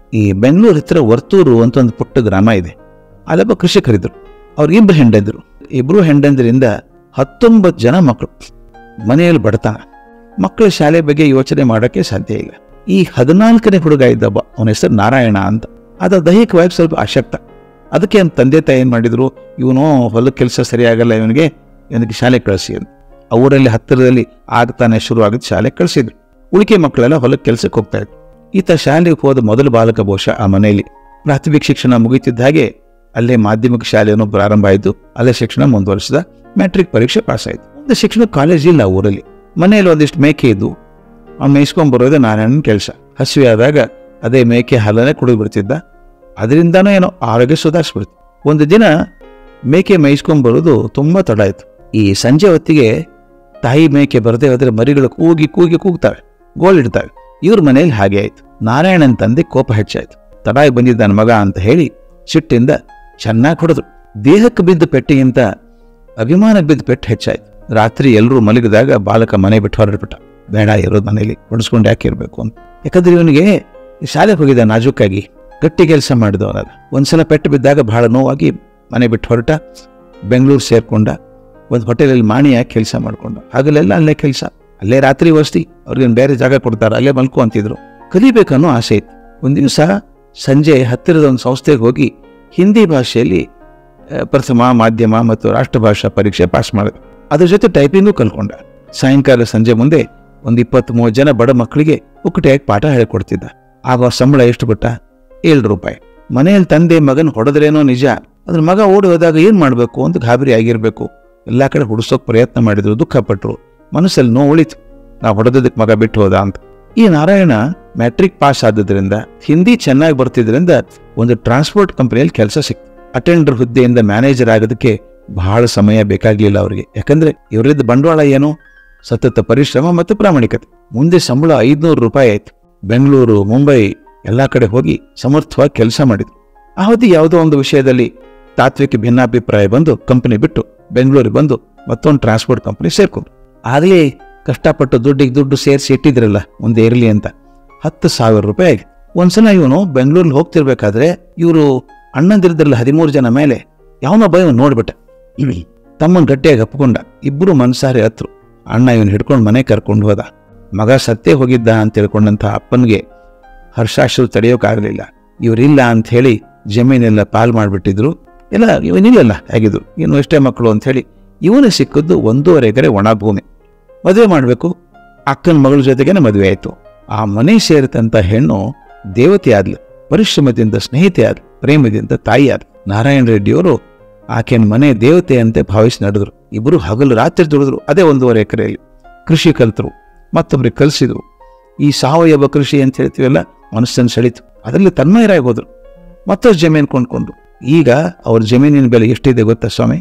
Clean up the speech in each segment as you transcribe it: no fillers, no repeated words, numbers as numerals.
ಈ ಬೆಂಗಳೂರು ಹತ್ರ ವರ್ತೂರು ಅಂತ ಒಂದು ಪುಟ್ಟ ಗ್ರಾಮ ಇದೆ. ಅಲ್ಲೊಬ್ಬ ಕೃಷಿಕರಿದ್ರು. ಅವ್ರಿಗಿಬ್ರು ಹೆಂಡಂದಿರು. ಇಬ್ರು ಹೆಂಡಂದಿರಿಂದ 19 ಜನ ಮಕ್ಕಳು. ಮನೆಯಲ್ಲಿ ಬಡತನ. ಮಕ್ಕಳ ಶಾಲೆ ಬಗ್ಗೆ ಯೋಚನೆ ಮಾಡೋಕ್ಕೆ ಸಾಧ್ಯ ಇಲ್ಲ. ಈ 14ನೇ ಹುಡುಗ ಇದ್ದಬ್ಬ, ಅವನ ಹೆಸರು ನಾರಾಯಣ ಅಂತ. ಅದ ದೈಹಿಕವಾಗಿ ಸ್ವಲ್ಪ ಅಶಕ್ತ. ಅದಕ್ಕೆ ಅವ್ನ ತಂದೆ ತಾಯಿ ಏನು ಮಾಡಿದ್ರು, ಇವನು ಹೊಲದ ಕೆಲಸ ಸರಿಯಾಗಲ್ಲ, ಇವನಿಗೆ ಶಾಲೆ ಕಳಿಸಿ ಅಂತ. ಅವರಲ್ಲಿ ಹತ್ತಿರದಲ್ಲಿ ಆಗ್ತಾನೆ ಶುರು ಆಗಿದ್ದು ಶಾಲೆ ಕಳಿಸಿದ್ರು. ಉಳಿಕೆ ಮಕ್ಕಳೆಲ್ಲ ಹೊಲಕ್ಕೆ ಕೆಲಸಕ್ಕೆ ಹೋಗ್ತಾ ಇದ್ರು. ಈತ ಶಾಲೆಗೆ ಹೋದ ಮೊದಲು ಬಾಲಕ ಬಹುಶಃ ಆ ಮನೆಯಲ್ಲಿ. ಪ್ರಾಥಮಿಕ ಶಿಕ್ಷಣ ಮುಗಿತಿದ್ದ ಹಾಗೆ ಅಲ್ಲೇ ಮಾಧ್ಯಮಿಕ ಶಾಲೆಯನ್ನು ಪ್ರಾರಂಭ ಆಯಿತು. ಅಲ್ಲೇ ಶಿಕ್ಷಣ ಮುಂದುವರಿಸಿದ. ಮ್ಯಾಟ್ರಿಕ್ ಪರೀಕ್ಷೆ ಪಾಸ್ ಆಯಿತು. ಒಂದು ಶಿಕ್ಷಣ ಕಾಲೇಜ್ ಇಲ್ಲ ಊರಲ್ಲಿ. ಮನೆಯಲ್ಲಿ ಒಂದಿಷ್ಟು ಮೇಕೆ ಇದ್ದು ಅವ್ನು ಮೇಯಿಸ್ಕೊಂಡ್ಬರೋದೇ ನಾರಾಯಣನ ಕೆಲಸ. ಹಸಿವೆ ಆದಾಗ ಅದೇ ಮೇಕೆ ಹಾಲನ್ನೇ ಕುಡಿದು ಬಿಡ್ತಿದ್ದ. ಅದರಿಂದನೂ ಏನೋ ಆರೋಗ್ಯ ಸುಧಾರಿಸ್ಬಿಡ್ತು. ಒಂದು ದಿನ ಮೇಕೆ ಮೇಯಿಸ್ಕೊಂಡ್ಬರೋದು ತುಂಬ ತಡ ಆಯಿತು. ಈ ಸಂಜೆ ಹೊತ್ತಿಗೆ ತಾಯಿ ಮೇಕೆ ಬರದೆ ಹೋದರೆ ಮರಿಗಳು ಕೂಗಿ ಕೂಗಿ ಕೂಗ್ತವೆ, ಗೋಳಿಡ್ತವೆ. ಇವ್ರ ಮನೇಲಿ ಹಾಗೆ ಆಯ್ತು. ನಾರಾಯಣನ ತಂದೆ ಕೋಪ ಹೆಚ್ಚಾಯ್ತು. ತಡಾಗಿ ಬಂದಿದ್ದ ನನ್ನ ಮಗ ಅಂತ ಹೇಳಿ ಸಿಟ್ಟಿಂದ ಚೆನ್ನಾಗಿ ಹೊಡೆದ್ರು. ದೇಹಕ್ಕೆ ಬಿದ್ದ ಪೆಟ್ಟಿಗಿಂತ ಅಭಿಮಾನಕ್ಕೆ ಬಿದ್ದ ಪೆಟ್ಟು ಹೆಚ್ಚಾಯ್ತು. ರಾತ್ರಿ ಎಲ್ಲರೂ ಮಲಗಿದಾಗ ಬಾಲಕ ಮನೆ ಬಿಟ್ಟು ಹೊರಡ್ಬಿಟ್ಟ. ಬೇಡ ಇರೋದು ಮನೇಲಿ, ಹೊಡೆಸ್ಕೊಂಡು ಯಾಕೆ ಇರಬೇಕು ಅಂತ. ಯಾಕಂದ್ರೆ ಇವನಿಗೆ ಶಾಲೆಗೆ ಹೋಗಿದ್ದ, ನಾಜೂಕಾಗಿ ಗಟ್ಟಿ ಕೆಲಸ ಮಾಡಿದವನಲ್ಲ. ಒಂದ್ಸಲ ಪೆಟ್ಟು ಬಿದ್ದಾಗ ಬಹಳ ನೋವಾಗಿ ಮನೆ ಬಿಟ್ಟು ಹೊರಟ. ಬೆಂಗಳೂರು ಸೇರ್ಕೊಂಡ. ಒಂದು ಹೋಟೆಲಲ್ಲಿ ಮಾಣಿಯಾಗಿ ಕೆಲಸ ಮಾಡ್ಕೊಂಡ. ಹಗಲೆಲ್ಲ ಅಲ್ಲೇ ಕೆಲಸ, ಅಲ್ಲೇ ರಾತ್ರಿ ವಸ್ತಿ. ಅವ್ರಿಗೇನು ಬೇರೆ ಜಾಗ ಕೊಡ್ತಾರೆ, ಅಲ್ಲೇ ಮಲ್ಕೊ ಅಂತಿದ್ರು. ಕಲಿಬೇಕನ್ನೋ ಆಸೆ ಇತ್ತು. ಒಂದು ದಿವಸ ಸಂಜೆ ಹತ್ತಿರದ ಒಂದು ಸಂಸ್ಥೆಗೆ ಹೋಗಿ ಹಿಂದಿ ಭಾಷೆಯಲ್ಲಿ ಪ್ರಥಮ, ಮಾಧ್ಯಮ ಮತ್ತು ರಾಷ್ಟ್ರಭಾಷಾ ಪರೀಕ್ಷೆ ಪಾಸ್ ಮಾಡಿದ. ಅದ್ರ ಜೊತೆ ಟೈಪಿಂಗು ಕಲ್ಕೊಂಡ. ಸಾಯಂಕಾಲ ಸಂಜೆ ಮುಂದೆ ಒಂದು 20-30 ಜನ ಬಡ ಮಕ್ಕಳಿಗೆ ಪುಕ್ಕಟೆಯಾಗಿ ಪಾಠ ಹೇಳಿಕೊಡ್ತಿದ್ದ. ಆಗ ಸಂಬಳ ಎಷ್ಟು ಬಿಟ್ಟ? 7 ರೂಪಾಯಿ. ಮನೆಯಲ್ಲಿ ತಂದೆ ಮಗನ ಹೊಡೆದ್ರೇನೋ ನಿಜ. ಅದ್ರ ಮಗ ಓಡಿ ಹೋದಾಗ ಏನು ಮಾಡಬೇಕು ಅಂತ ಗಾಬರಿ ಆಗಿರಬೇಕು. ಎಲ್ಲ ಕಡೆ ಹುಡ್ಸೋಕೆ ಪ್ರಯತ್ನ ಮಾಡಿದ್ರು, ದುಃಖಪಟ್ಟರು. ಮನಸ್ಸಲ್ಲಿ ನೋವು ಉಳಿತು, ನಾವು ಹೊಡೆದಕ್ಕೆ ಮಗ ಬಿಟ್ಟು ಹೋದ ಅಂತ. ಈ ನಾರಾಯಣ ಮ್ಯಾಟ್ರಿಕ್ ಪಾಸ್ ಆದ್ರಿಂದ, ಹಿಂದಿ ಚೆನ್ನಾಗಿ ಬರ್ತಿದ್ರಿಂದ ಒಂದು ಟ್ರಾನ್ಸ್ಪೋರ್ಟ್ ಕಂಪನಿಯಲ್ಲಿ ಕೆಲಸ ಸಿಕ್ತು. ಅಟೆಂಡರ್ ಹುದ್ದೆಯಿಂದ ಮ್ಯಾನೇಜರ್ ಆಗೋದಕ್ಕೆ ಬಹಳ ಸಮಯ ಬೇಕಾಗ್ಲಿಲ್ಲ ಅವರಿಗೆ. ಯಾಕಂದ್ರೆ ಇವರಿದ್ದ ಬಂಡವಾಳ ಏನು? ಸತತ ಪರಿಶ್ರಮ ಮತ್ತು ಪ್ರಾಮಾಣಿಕತೆ. ಮುಂದೆ ಸಂಬಳ 500 ರೂಪಾಯಿ ಆಯ್ತು. ಬೆಂಗಳೂರು, ಮುಂಬೈ ಎಲ್ಲ ಕಡೆ ಹೋಗಿ ಸಮರ್ಥವಾಗಿ ಕೆಲಸ ಮಾಡಿದ್ರು. ಆ ಹೊತ್ತಿಗೆ ಯಾವುದೋ ಒಂದು ವಿಷಯದಲ್ಲಿ ತಾತ್ವಿಕ ಭಿನ್ನಾಭಿಪ್ರಾಯ ಬಂದು ಕಂಪನಿ ಬಿಟ್ಟು ಬೆಂಗಳೂರಿಗೆ ಬಂದು ಮತ್ತೊಂದು ಟ್ರಾನ್ಸ್ಪೋರ್ಟ್ ಕಂಪನಿ ಸೇರ್ಕೊಂಡ್ರು. ಆಗಲೇ ಕಷ್ಟಪಟ್ಟು ದುಡ್ಡು ಸೇರಿಸಿ ಇಟ್ಟಿದ್ರಲ್ಲ ಮುಂದೆ ಇರಲಿ ಅಂತ 10,000 ರೂಪಾಯಿ ಆಗಿದೆ. ಒಂದ್ಸಲ ಇವನು ಬೆಂಗಳೂರಲ್ಲಿ ಹೋಗ್ತಿರ್ಬೇಕಾದ್ರೆ ಇವರು ಅಣ್ಣಂದಿರದ್ರಲ್ಲ 13 ಜನ ಮೇಲೆ ಯಾವನೊಬ್ಬ ಇವನು ನೋಡ್ಬಿಟ್ಟ. ತಮ್ಮನ ಗಟ್ಟಿಯಾಗಿ ಹಪ್ಕೊಂಡ. ಇಬ್ಬರು ಮನ್ಸಾರೆ ಹತ್ರು. ಅಣ್ಣ ಇವನು ಹಿಡ್ಕೊಂಡು ಮನೆ ಕರ್ಕೊಂಡು ಹೋದ. ಮಗ ಸತ್ತೇ ಹೋಗಿದ್ದ ಅಂತ ತಿಳ್ಕೊಂಡಂಥ ಅಪ್ಪನಿಗೆ ಹರ್ಷಾಶ್ರು ತಡೆಯೋಕ್ಕಾಗಲಿಲ್ಲ. ಇವರಿಲ್ಲ ಅಂತ ಹೇಳಿ ಜಮೀನೆಲ್ಲ ಪಾಲ್ ಮಾಡಿಬಿಟ್ಟಿದ್ರು. ಎಲ್ಲ ಇವನಿಲ್ಲಲ್ಲ ಹೇಗಿದ್ರು, ಇನ್ನು ಎಷ್ಟೇ ಮಕ್ಕಳು ಅಂತ ಹೇಳಿ ಇವನು ಸಿಕ್ಕದ್ದು 1.5 ಎಕರೆ ಒಣ ಭೂಮಿ. ಮದುವೆ ಮಾಡಬೇಕು. ಅಕ್ಕನ ಮಗಳ ಜೊತೆಗೇನೆ ಮದುವೆ ಆಯಿತು. ಆ ಮನೆ ಸೇರಿದಂಥ ಹೆಣ್ಣು ದೇವತೆ ಆದ್ಲು. ಪರಿಶ್ರಮದಿಂದ ಸ್ನೇಹಿತೆ ಆದ್ಲು, ಪ್ರೇಮದಿಂದ ತಾಯಿ ಆದ್ಲು. ನಾರಾಯಣ ರೆಡ್ಡಿಯವರು ಆಕೆನ ಮನೆ ದೇವತೆ ಅಂತೆ ಭಾವಿಸಿ ನಡೆದ್ರು. ಇಬ್ಬರು ಹಗಲು ರಾತ್ರಿ ದುಡಿದ್ರು. ಅದೇ 1.5 ಎಕರೆಯಲ್ಲಿ ಕೃಷಿ ಕಲ್ತರು, ಮತ್ತೊಬ್ಬರಿಗೆ ಕಲಿಸಿದ್ರು. ಈ ಸಾವಯವ ಕೃಷಿ ಅಂತ ಹೇಳ್ತೀವಲ್ಲ, ಮನಸ್ಸನ್ನು ಸೆಳೀತು. ಅದರಲ್ಲಿ ತನ್ಮಯರಾಗಿ ಹೋದ್ರು. ಮತ್ತಷ್ಟು ಜಮೀನು ಕೊಂಡ್ಕೊಂಡು ಈಗ ಅವ್ರ ಜಮೀನಿನ ಬೆಲೆ ಎಷ್ಟಿದೆ ಗೊತ್ತಾ ಸ್ವಾಮಿ?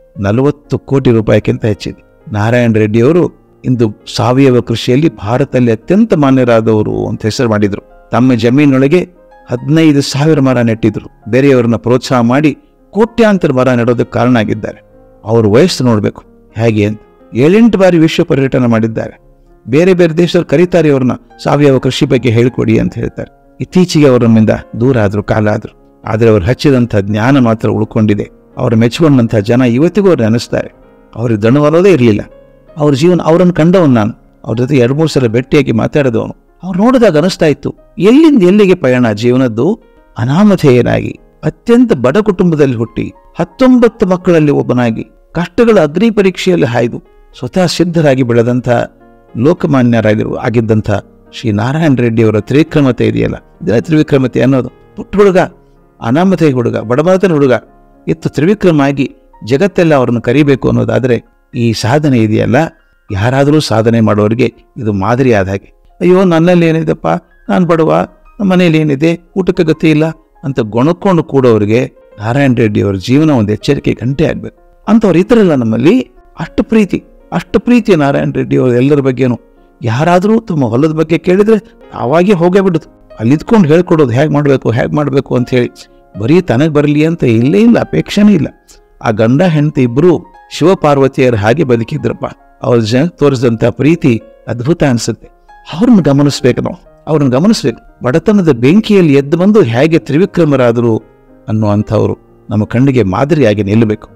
40 ಕೋಟಿ ರೂಪಾಯಿಗಿಂತ ಹೆಚ್ಚಿದೆ. ನಾರಾಯಣ ರೆಡ್ಡಿಯವರು ಇಂದು ಸಾವಯವ ಕೃಷಿಯಲ್ಲಿ ಭಾರತದಲ್ಲಿ ಅತ್ಯಂತ ಮಾನ್ಯರಾದವರು ಅಂತ ಹೆಸರು ಮಾಡಿದ್ರು. ತಮ್ಮ ಜಮೀನೊಳಗೆ 15,000 ಮರ ನೆಟ್ಟಿದ್ರು. ಬೇರೆಯವರನ್ನ ಪ್ರೋತ್ಸಾಹ ಮಾಡಿ ಕೋಟ್ಯಾಂತರ ಮರ ನೆಡೋದಕ್ಕೆ ಕಾರಣ ಆಗಿದ್ದಾರೆ. ಅವ್ರ ವಯಸ್ಸು ನೋಡಬೇಕು ಹೇಗೆ ಅಂತ. 7-8 ಬಾರಿ ವಿಶ್ವ ಪರ್ಯಟನೆ ಮಾಡಿದ್ದಾರೆ. ಬೇರೆ ಬೇರೆ ದೇಶದವ್ರು ಕರೀತಾರೆ ಅವ್ರನ್ನ ಸಾವಯವ ಕೃಷಿ ಬಗ್ಗೆ ಹೇಳ್ಕೊಡಿ ಅಂತ ಹೇಳ್ತಾರೆ. ಇತ್ತೀಚೆಗೆ ಅವರ ನಮ್ಮಿಂದ ದೂರ ಆದ್ರು, ಕಾಲ ಆದ್ರು. ಆದರೆ ಅವ್ರು ಹಚ್ಚಿದಂಥ ಜ್ಞಾನ ಮಾತ್ರ ಉಳ್ಕೊಂಡಿದೆ. ಅವ್ರು ಮೆಚ್ಚಿಕೊಂಡಂಥ ಜನ ಇವತ್ತಿಗೂ ಅವ್ರು ನೆನೆಸ್ತಾರೆ. ಅವ್ರಿಗೆ ದಣವಲ್ಲೋದೇ ಇರಲಿಲ್ಲ. ಅವ್ರ ಜೀವನ, ಅವ್ರನ್ನ ಕಂಡವನು ನಾನು. ಅವ್ರ ಜೊತೆ 2-3 ಸಲ ಭೇಟಿಯಾಗಿ ಮಾತಾಡಿದವನು. ಅವ್ರು ನೋಡಿದಾಗ ಅನಿಸ್ತಾ ಇತ್ತು, ಎಲ್ಲಿಂದ ಎಲ್ಲಿಗೆ ಪಯಣ ಜೀವನದ್ದು. ಅನಾಮಧೇಯನಾಗಿ ಅತ್ಯಂತ ಬಡ ಕುಟುಂಬದಲ್ಲಿ ಹುಟ್ಟಿ 19 ಮಕ್ಕಳಲ್ಲಿ ಒಬ್ಬನಾಗಿ ಕಷ್ಟಗಳ ಅಗ್ನಿ ಪರೀಕ್ಷೆಯಲ್ಲಿ ಹಾಯ್ದು ಸ್ವತಃ ಸಿದ್ಧರಾಗಿ ಬೆಳೆದಂಥ ಆಗಿದ್ದಂಥ ಶ್ರೀ ನಾರಾಯಣ ರೆಡ್ಡಿಯವರ ತ್ರಿವಿಕ್ರಮತೆ ಇದೆಯಲ್ಲ, ಇದನ್ನ ತ್ರಿವಿಕ್ರಮತೆ ಅನ್ನೋದು. ಪುಟ್ಟ ಹುಡುಗ, ಅನಾಮಧೇಯ ಹುಡುಗ, ಬಡಬಾತನ ಹುಡುಗ ಇತ್ತು ತ್ರಿವಿಕ್ರಮ ಆಗಿ ಜಗತ್ತೆಲ್ಲ ಅವ್ರನ್ನ ಕರಿಬೇಕು ಅನ್ನೋದಾದರೆ ಈ ಸಾಧನೆ ಇದೆಯಲ್ಲ, ಯಾರಾದರೂ ಸಾಧನೆ ಮಾಡೋರಿಗೆ ಇದು ಮಾದರಿ ಆದ ಹಾಗೆ. ಅಯ್ಯೋ ನನ್ನಲ್ಲಿ ಏನಿದೆಪ್ಪ, ನಾನು ಬಡವ, ನಮ್ಮ ಮನೇಲಿ ಏನಿದೆ, ಊಟಕ್ಕೆ ಗತಿ ಇಲ್ಲ ಅಂತ ಗೊಣಕೊಂಡು ಕೂಡೋರಿಗೆ ನಾರಾಯಣ ರೆಡ್ಡಿಯವರ ಜೀವನ ಒಂದು ಎಚ್ಚರಿಕೆ ಗಂಟೆ ಆಗಬೇಕು. ಅಂಥವ್ರು ಇತರಲ್ಲ ನಮ್ಮಲ್ಲಿ. ಅಷ್ಟು ಪ್ರೀತಿ ನಾರಾಯಣ ರೆಡ್ಡಿಯವರು ಎಲ್ಲರ ಬಗ್ಗೆನೂ. ಯಾರಾದರೂ ತಮ್ಮ ಹೊಲದ ಬಗ್ಗೆ ಕೇಳಿದ್ರೆ ತಾವಾಗೇ ಹೋಗೇ ಬಿಡುದು. ಅಲ್ಲಿದ್ಕೊಂಡು ಹೇಳ್ಕೊಡೋದು ಹೇಗೆ ಮಾಡಬೇಕು ಅಂತ ಹೇಳಿ. ಬರೀ ತನಗೆ ಬರಲಿ ಅಂತ ಇಲ್ಲೇ ಇಲ್ಲ, ಅಪೇಕ್ಷೆನೇ ಇಲ್ಲ. ಆ ಗಂಡ ಹೆಂಡತಿ ಇಬ್ಬರು ಶಿವಪಾರ್ವತಿಯರ ಹಾಗೆ ಬದುಕಿದ್ರಪ್ಪ. ಅವ್ರ ಜನಕ್ಕೆ ತೋರಿಸಿದಂಥ ಪ್ರೀತಿ ಅದ್ಭುತ ಅನ್ಸುತ್ತೆ. ಅವ್ರನ್ನ ಗಮನಿಸ್ಬೇಕು ನಾವು. ಅವ್ರನ್ನ ಗಮನಿಸ್ಬೇಕು. ಬಡತನದ ಬೆಂಕಿಯಲ್ಲಿ ಎದ್ದು ಬಂದು ಹೇಗೆ ತ್ರಿವಿಕ್ರಮರಾದರು ಅನ್ನುವಂಥವ್ರು ನಮ್ಮ ಕಣ್ಣಿಗೆ ಮಾದರಿಯಾಗಿ ನಿಲ್ಲಬೇಕು.